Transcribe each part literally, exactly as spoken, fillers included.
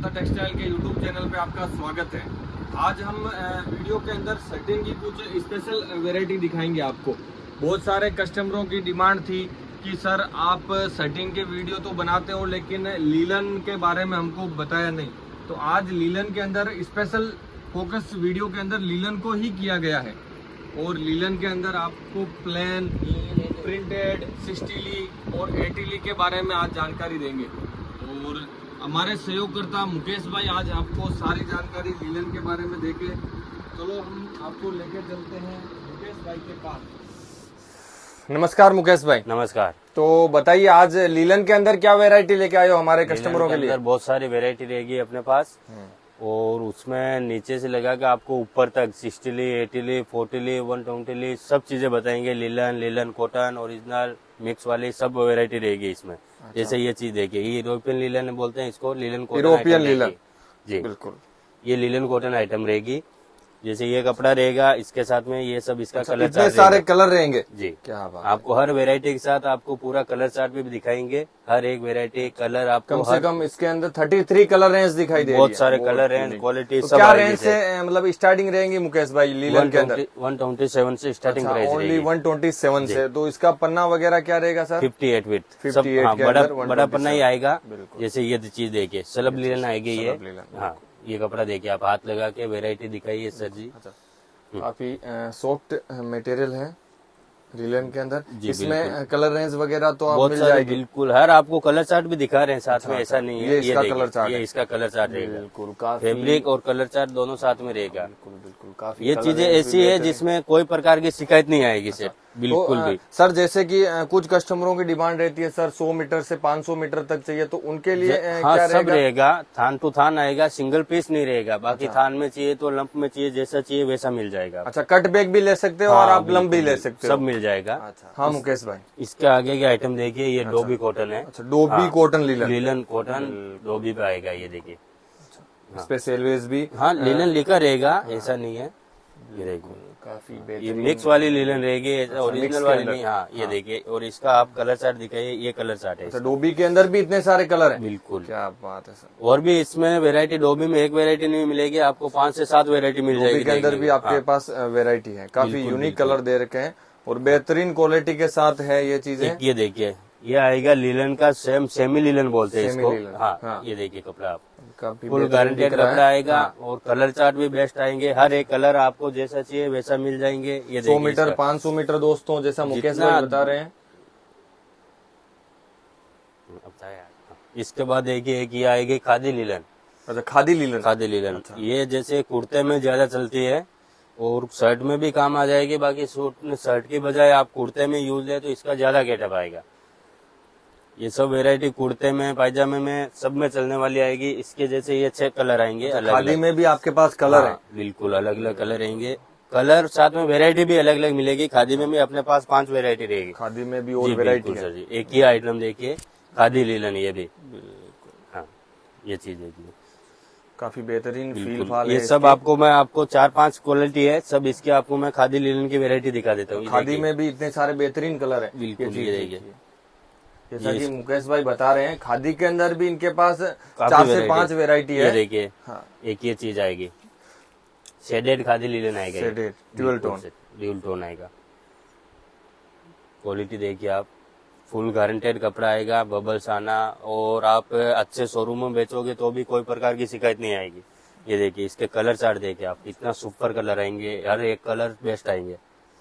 माता टेक्सटाइल के YouTube channel पे आपका स्वागत है। आज हम वीडियो के अंदर शर्टिंग की कुछ स्पेशल वैरायटी दिखाएंगे आपको। बहुत सारे कस्टमरों की डिमांड थी कि सर आप शर्टिंग के वीडियो तो बनाते हो लेकिन लीलन के बारे में हमको बताया नहीं। तो आज लीलन के अंदर स्पेशल फोकस वीडियो के अंदर लीलन को ही किया गया है और लीलन के अंदर आपको प्लेन, प्रिंटेड, सिस्टीली और एटीली के बारे में आज जानकारी देंगे। और हमारे सहयोगकर्ता मुकेश भाई आज आपको सारी जानकारी लीलन के बारे में देंगे। चलो हम आपको लेके चलते हैं मुकेश भाई के पास। नमस्कार मुकेश भाई। नमस्कार। तो बताइए आज लीलन के अंदर क्या वैरायटी लेके आए हो हमारे कस्टमरों के लिए? बहुत सारी वैरायटी रहेगी अपने पास और उसमें नीचे से लगा के आपको ऊपर तक सिक्सटीली, एटीली, फोर्टीली, वन ट्वेंटीली सब चीजें बताएंगे। Linen, linen cotton, original, mix वाली सब वैरायटी रहेगी इसमें। अच्छा। जैसे ये चीज देखिए, ये यूरोपियन लीलन बोलते हैं इसको, लीलन कॉटन यूरोपियन लीलन जी बिल्कुल। ये लीलन कॉटन आइटम रहेगी। जैसे ये कपड़ा रहेगा, इसके साथ में ये सब इसका अच्छा, कलर इतने सारे कलर रहेंगे जी। क्या बात। आपको हर वेरायटी के साथ आपको पूरा कलर चार्ट भी दिखाएंगे। हर एक वेरायटी कलर आपको कम से कम इसके अंदर थर्टी थ्री कलर रेंज दिखाई दे रही है। बहुत सारे कलर रेंज, क्वालिटी तो सब। क्या रेंज से मतलब स्टार्टिंग रहेंगी मुकेश भाई लीलन के अंदर? वन ट्वेंटी सेवन से स्टार्टिंग प्राइस ओनली रहेगी। वन ट्वेंटी सेवन से। तो इसका पन्ना वगैरह क्या रहेगा sir? Fifty eight with fifty eight हाँ, के बड़ा अंदर बड़ा पन्ना ही आएगा। बिल्कुल। जैसे ये चीज देखिए, सलब लीलन आएगी ये। सलब लीलन, हाँ, ये कपड़ा देखिए, आप हाथ लगा के वेरायटी दिखाइए सर जी। काफी सॉफ्ट मटेरियल है लीलन के अंदर। जी, इसमें कलर रेंज वगैरह तो आप बहुत मिल सारे जाएगी बिल्कुल। हर आपको कलर चार्ट भी दिखा रहे हैं साथ में, अच्छा, ऐसा नहीं ये है। इसका देखिए, कलर चार्ट ये है। इसका कलर चार्ट रहेगा। बिल्कुल काफी फैब्रिक और कलर चार्ट दोनों साथ में रहेगा। बिल्कुल बिल्कुल काफी ये कलर चीजें रेंज ऐसी भी है बेहतरीन। जिसमें कोई प्रकार की शिकायत नहीं आएगी सर, बिल्कुल तो, भी। सर जैसे कि अ, कुछ कस्टमरों की डिमांड रहती है सर सौ मीटर से पाँच सौ मीटर तक चाहिए, तो उनके लिए अ, हाँ क्या सब रहेगा? रहेगा। थान टू थान आएगा, सिंगल पीस नहीं रहेगा। बाकी थान में चाहिए तो लंप में चाहिए, जैसा चाहिए वैसा मिल जाएगा। अच्छा, कट बैग भी ले सकते हो हाँ, और आप लंब भी ले सकते हो, सब मिल जाएगा। अच्छा हाँ मुकेश भाई। इसके आगे के आइटम देखिए, ये डोबी कॉटन है। अच्छा, dobby cotton linen. Linen cotton dobby पे आएगा, ये देखिए। इस पे सेलवेज भी हाँ, लीलन लिखा रहेगा, ऐसा नहीं है। ये देखिए, काफी ये बेहतरीन मिक्स वाली लीलन रहेगी, ऐसा mix ओरिजिनल के वाली अंदर। नहीं। हाँ, ये देखिए, और इसका आप कलर चार्ट दिखाइए, ये कलर चार्ट है अच्छा, इसका। डोबी के अंदर भी इतने सारे कलर हैं। बिल्कुल, क्या बात है सर। और भी इसमें वेरायटी, डोबी में एक वेरायटी नहीं मिलेगी आपको, पांच से सात वेरायटी मिल जाएगी। डोबी के अंदर भी आपके पास वेरायटी है, काफी यूनिक कलर दे रखे हैं और बेहतरीन क्वालिटी के साथ है ये चीजें। ये देखिए, ये आएगा लीलन का सेम सेमी लीलन बोलते हैं सेमी इसको। लीलन, हाँ, हाँ। ये देखिए कपड़ा आप काफी फुल बेहतरीन गारंटेड दिख रहा है। कपड़ा आएगा। हाँ। और कलर चार्ट भी बेस्ट आएंगे। हर एक कलर आपको जैसा चाहिए वैसा मिल जाएंगे। ये सौ देखिए मीटर इसका। पाँच सौ मीटर दोस्तों, जैसा मुकेश जितना- भाई बता रहे हैं। इसके बाद देखिए एक ये आएगी खादी लीलन। अच्छा, खादी लीलन। खादी लीलन ये जैसे कुर्ते में ज्यादा चलती है और शर्ट में भी काम आ जाएगी। बाकी सूट शर्ट की बजाय आप कुर्ते में यूज है तो इसका ज्यादा गेटअप आएगा। ये सब वेरायटी कुर्ते में, पायजामे में, सब में चलने वाली आएगी। इसके जैसे ये छह कलर आएंगे अलग अलग। खादी में भी आपके पास कलर है? हाँ, बिल्कुल अलग अलग कलर रहेंगे। कलर साथ में वेरायटी भी अलग अलग मिलेगी। खादी में भी अपने पास पांच वेरायटी रहेगी। खादी में भी और जी, वेरायटी बिल्कुल है। सर जी। एक ही आइटम देखिए, खादी लीलन, ये भी हाँ, ये चीज देखिए, काफी बेहतरीन फील बिल्कुल। फाल ये है सब इसकी। आपको मैं आपको चार पांच क्वालिटी है सब इसकी, आपको मैं खादी लीलन की वेरायटी दिखा देता हूँ। खादी में भी इतने सारे बेहतरीन कलर है। बिल्कुल, चीज ये देखिए। देखिए। जैसा कि मुकेश भाई बता रहे हैं, खादी के अंदर भी इनके पास चार से variety पांच वेरायटी ये है। देखिए, हाँ, एक ये चीज आएगी, शेडेड खादी लीलन आएगा। ये। Shaded dual tone. Dual tone आएगा। क्वालिटी देखिए आप, फुल गारंटेड कपड़ा आएगा, बबल्स आना, और आप अच्छे शोरूम में बेचोगे तो भी कोई प्रकार की शिकायत नहीं आएगी। ये देखिए, इसके कलर चार्ट देखिए आप, इतना सुपर कलर आएंगे, हर एक कलर बेस्ट आएंगे।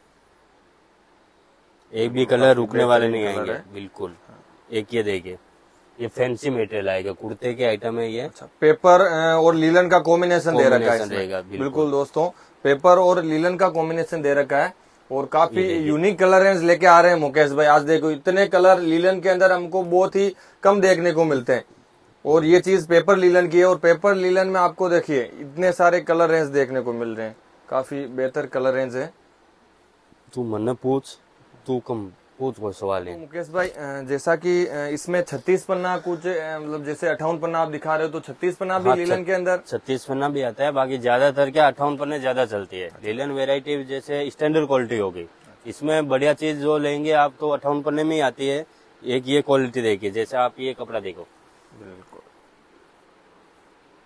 एक भी कलर रुकने वाले नहीं आएंगे, बिल्कुल। एक ये देखिए, ये फैंसी मटेरियल आएगा, कुर्ते के आइटम है ये। अच्छा, पेपर और लीलन का कॉम्बिनेशन दे रखा है Combination इसमें। रहेगा, बिल्कुल। बिल्कुल दोस्तों, पेपर और लीलन का कॉम्बिनेशन दे रखा है और काफी यूनिक कलर रेंज लेके आ रहे हैं मुकेश भाई। आज देखो, इतने कलर लीलन के अंदर हमको बहुत ही कम देखने को मिलते हैं और ये चीज पेपर लीलन की है। और पेपर लीलन में आपको देखिए इतने सारे कलर रेंज देखने को मिल रहे हैं, काफी बेहतर कलर रेंज है। तू मन पूछ, तू कम पूछ, कोई सवाल है। मुकेश भाई, जैसा कि इसमें छत्तीस पन्ना कुछ मतलब जैसे अट्ठावन पन्ना आप दिखा रहे हो, तो छत्तीस पन्ना भी हाँ, लीलन के अंदर? छत्तीस पन्ना भी आता है। बाकी ज्यादातर क्या अट्ठावन पन्ने ज्यादा चलती है। लीलन वेरायटी जैसे स्टैंडर्ड क्वालिटी होगी, इसमें बढ़िया चीज जो लेंगे आप तो अट्ठावन पन्ने में ही आती है। एक ये क्वालिटी देखिए, जैसे आप ये कपड़ा देखो, बिल्कुल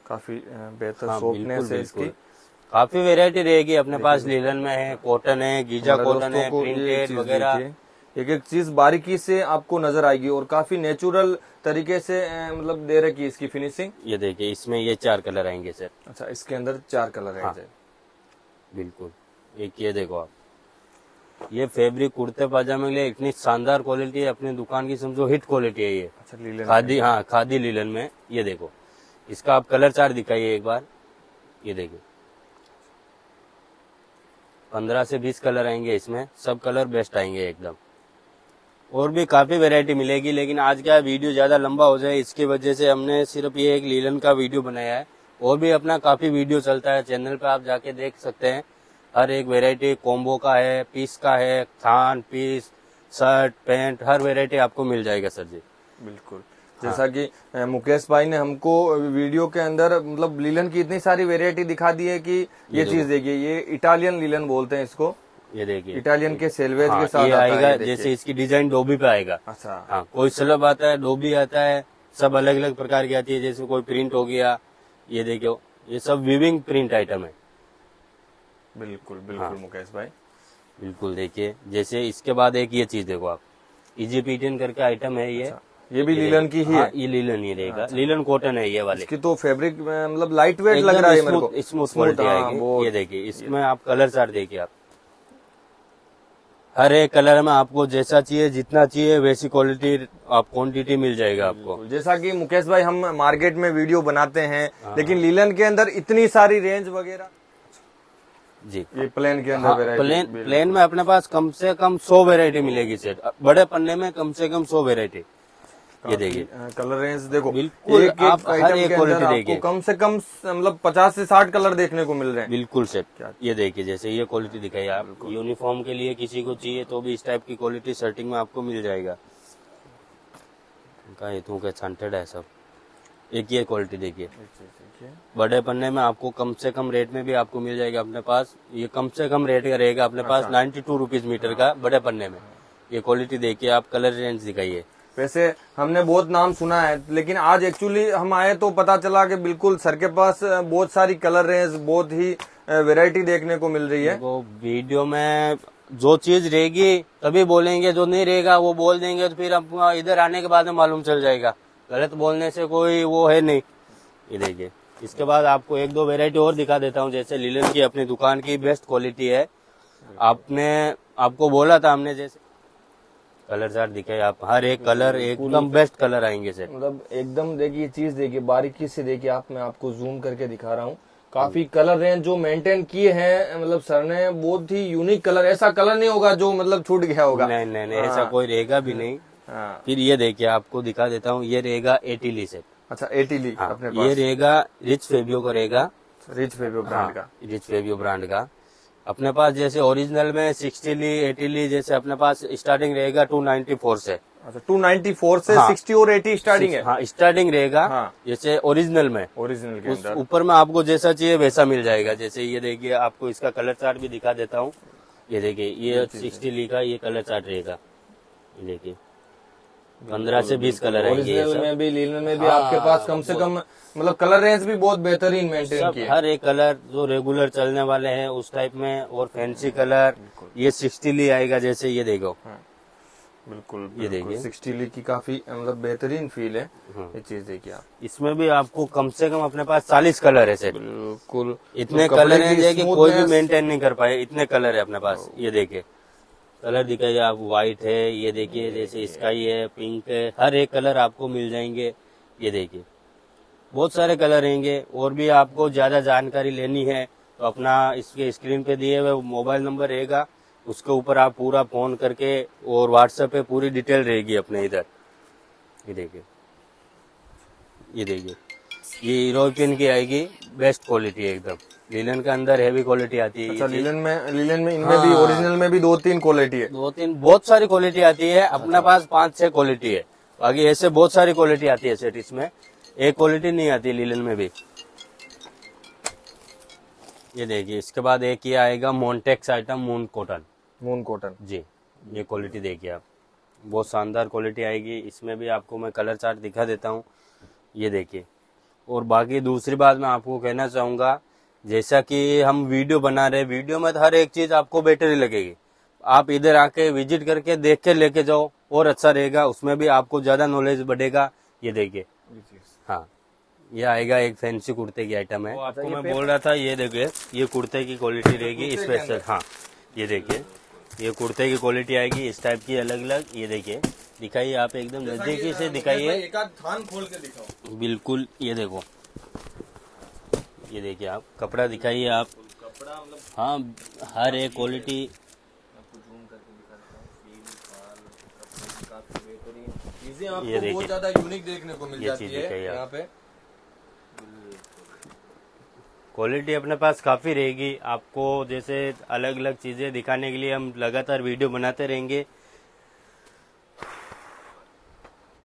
काफी अ, बेहतर हाँ, सॉफ्टनेस है इसकी। काफी वेरायटी रहेगी अपने पास। लीलन में है, कॉटन है, गीजा हमारे कॉटन दोस्तों है, को ये प्रिंटेड चीज वगैरह। देखिए, एक एक चीज बारीकी से आपको नजर आएगी और काफी नेचुरल तरीके से अ, मतलब दे रखी है इसकी फिनिशिंग। ये देखिए, इसमें ये चार कलर आएंगे सर। अच्छा, इसके अंदर चार कलर हाँ, है। बिल्कुल। एक ये देखो आप, ये फैब्रिक कुर्ते पाजामे के लिए इतनी शानदार क्वालिटी है, अपनी दुकान की समझो हिट क्वालिटी है ये। अच्छा, लीलन खादी, हाँ खादी लीलन में। ये देखो, इसका आप कलर चार्ट दिखाइए एक बार। ये देखिए, पंद्रह से बीस कलर आएंगे इसमें, सब कलर बेस्ट आएंगे एकदम। और भी काफी वैरायटी मिलेगी, लेकिन आज का वीडियो ज्यादा लंबा हो जाए इसकी वजह से हमने सिर्फ ये एक लीलन का वीडियो बनाया है। और भी अपना काफी वीडियो चलता है चैनल पे, आप जाके देख सकते हैं। हर एक वैरायटी कॉम्बो का है, पीस का है, थान पीस, शर्ट, पैंट, हर वैरायटी आपको मिल जाएगा सर जी। बिल्कुल। जैसा कि अ, मुकेश भाई ने हमको वीडियो के अंदर मतलब लीलन की इतनी सारी वैरायटी दिखा दी है कि ये चीज देखिए, ये इटालियन लीलन बोलते हैं इसको। ये देखिए, इटालियन के सेल्वेज हाँ, के साथ ये आता आएगा। है, जैसे इसकी डिजाइन डोबी पे आएगा। अच्छा, हाँ, कोई स्लब आता है, डोबी आता है, सब अलग अलग प्रकार की आती है। जैसे कोई प्रिंट हो गया, ये देखो, ये सब वीविंग प्रिंट आइटम है। बिल्कुल बिल्कुल हाँ, मुकेश भाई, बिल्कुल। देखिए, जैसे इसके बाद एक ये चीज देखो आप, इजिप्टियन करके आइटम है ये। अच्छा, ये भी लीलन की ही हाँ, है। ये लीलन ही रहेगा। लीलन कॉटन है ये वाले। इसकी तो फैब्रिक मतलब लाइट वेट लग रहा है मेरे को, स्मूथ क्वालिटी आएगी। ये देखिए, इसमें आप कलर चार्ट देखिए आप, हर एक कलर में आपको जैसा चाहिए, जितना चाहिए वैसी क्वालिटी आप क्वांटिटी मिल जाएगा आपको। जैसा कि मुकेश भाई हम मार्केट में वीडियो बनाते हैं, लेकिन लीलन के अंदर इतनी सारी रेंज वगैरह जी। ये प्लेन के अंदर हाँ, वैरायटी, प्लेन प्लेन में अपने पास कम से कम सौ वेरायटी मिलेगी सेट। बड़े पन्ने में कम से कम सौ वेरायटी। ये देखिए, कलर रेंज देखो, बिल्कुल। एक, एक आप हर आइटम एक के क्वालिटी अंदर देखिए, आपको कम से कम मतलब पचास से साठ कलर देखने को मिल रहे हैं। बिल्कुल सेट। ये देखिए, जैसे ये क्वालिटी दिखाई आप, यूनिफॉर्म के लिए किसी को चाहिए तो भी इस टाइप की क्वालिटी शर्टिंग में आपको मिल जाएगा। इनका हेतु के छांटेड है सब। एक ये क्वालिटी देखिए, बड़े पन्ने में आपको कम से कम रेट में भी आपको मिल जाएगा अपने पास। ये कम से कम रेट का रहेगा अपने पास, नाइन्टी टू रुपीज मीटर का बड़े पन्ने में। ये क्वालिटी देखिए आप, कलर रेंज दिखाइए। वैसे हमने बहुत नाम सुना है, लेकिन आज एक्चुअली हम आए तो पता चला कि बिल्कुल सर के पास बहुत सारी कलर रेंज, बहुत ही वैरायटी देखने को मिल रही है। वो वीडियो में जो चीज रहेगी तभी बोलेंगे, जो नहीं रहेगा वो बोल देंगे तो फिर आपको इधर आने के बाद में मालूम चल जाएगा। गलत बोलने से कोई वो है नहीं। ये देखिए, इसके बाद आपको एक दो वेरायटी और दिखा देता हूँ। जैसे लीलन की अपनी दुकान की बेस्ट क्वालिटी है। आपने आपको बोला था हमने, जैसे कलर चार्ट दिखाए आप, हर एक कलर एकदम बेस्ट कलर आएंगे सर। मतलब एकदम देखिए, चीज देखिए, बारीकी से देखिए आप, मैं आपको जूम करके दिखा रहा हूँ। काफी कलर रेंज जो मेंटेन किए हैं, मतलब सर ने बहुत ही यूनिक कलर, ऐसा कलर नहीं होगा जो मतलब छूट गया होगा। नहीं नहीं नहीं, ऐसा कोई रहेगा भी नहीं। हाँ। फिर ये देखिए, आपको दिखा देता हूँ, ये रहेगा एटीली सेट। अच्छा, एटीली हाँ, अपने पास ये रहेगा रिच फेबियो का रहेगा, रिच फेबियो ब्रांड का। रिच फेबियो ब्रांड का अपने पास। जैसे ओरिजिनल में सिक्सटी ली, एटी ली, जैसे अपने पास स्टार्टिंग रहेगा टू नाइन्टी फोर से। अच्छा, टू नाइन्टी फोर से हाँ, सिक्सटी और एटी स्टार्टिंग है। हाँ, स्टार्टिंग रहेगा। हाँ, जैसे ओरिजिनल में, ओरिजिनल के उस अंदर ऊपर में आपको जैसा चाहिए वैसा मिल जाएगा। जैसे ये देखिए, आपको इसका कलर चार्ट भी दिखा देता हूँ। ये देखिए, ये सिक्सटी ली का ये कलर चार्ट रहेगा। ये देखिए, पंद्रह से बीस कलर आएंगे। ओरिजिनल में भी, लीलन में भी आपके पास कम से कम मतलब कलर रेंज भी बहुत बेहतरीन मेंटेन की है। हर एक कलर जो रेगुलर चलने वाले हैं उस टाइप में, और फैंसी कलर। ये सिक्सटी ली आएगा। जैसे ये देखो, बिल्कुल, ये देखिए, सिक्सटी ली की काफी मतलब बेहतरीन फील है। ये चीज देखिए आप, इसमें भी आपको कम से कम अपने पास चालीस कलर है सर। बिल्कुल इतने कलर हैं कि कोई भी मेंटेन नहीं कर पाए, इतने कलर है अपने पास। ये देखिए, कलर दिखाइए आप, व्हाइट है, ये देखिए, जैसे स्काई है, पिंक है, हर एक कलर आपको मिल जाएंगे। ये देखिए, बहुत सारे कलर रहेंगे। और भी आपको ज्यादा जानकारी लेनी है तो अपना इसके स्क्रीन पे दिए हुए मोबाइल नंबर रहेगा, उसके ऊपर आप पूरा फोन करके, और व्हाट्सएप पे पूरी डिटेल रहेगी अपने इधर। ये देखिए, ये देखिए, ये यूरोपियन की आएगी, बेस्ट क्वालिटी है एकदम। लीलन के अंदर हैवी क्वालिटी आती है। अच्छा, लीलन में लीलन में इनमें भी, ओरिजिनल में भी दो तीन क्वालिटी है। दो तीन बहुत सारी क्वालिटी आती है अपने पास, पांच छह क्वालिटी है। बाकी ऐसे बहुत सारी क्वालिटी आती है सेट। इसमें एक क्वालिटी नहीं आती लीलन में भी। ये देखिए, इसके बाद एक ये आएगा Montex item, moon cotton. Moon cotton जी, ये क्वालिटी देखिए आप, बहुत शानदार क्वालिटी आएगी। इसमें भी आपको मैं कलर चार्ट दिखा देता हूँ। ये देखिए, और बाकी दूसरी बात मैं आपको कहना चाहूंगा, जैसा कि हम वीडियो बना रहे, वीडियो में तो हर एक चीज आपको बेटर ही लगेगी। आप इधर आके विजिट करके देख के लेके जाओ और अच्छा रहेगा, उसमें भी आपको ज्यादा नॉलेज बढ़ेगा। ये देखिए, हाँ ये आएगा एक फैंसी कुर्ते की आइटम है। आपको मैं बोल रहा था, ये देखिए ये कुर्ते की क्वालिटी रहेगी स्पेशल। हाँ ये देखिए, ये कुर्ते की क्वालिटी आएगी इस टाइप की अलग अलग। ये देखिए, दिखाइए आप एकदम नजदीकी से दिखाइए, एक आध थान खोल के दिखाओ। बिल्कुल ये देखो, ये देखिए आप कपड़ा दिखाइए आप, कपड़ा मतलब हाँ हर एक क्वालिटी। चीजें आपको ये देखिए, बहुत ज्यादा यूनिक देखने को मिल ये जाती चीज है दिखाइए यहाँ आप। पे। क्वालिटी अपने पास काफी रहेगी। आपको जैसे अलग अलग चीजें दिखाने के लिए हम लगातार वीडियो बनाते रहेंगे।